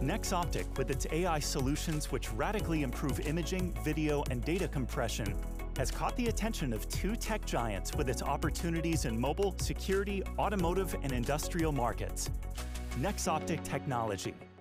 NexOptic, with its AI solutions which radically improve imaging, video, and data compression, has caught the attention of two tech giants with its opportunities in mobile, security, automotive, and industrial markets. NexOptic Technology,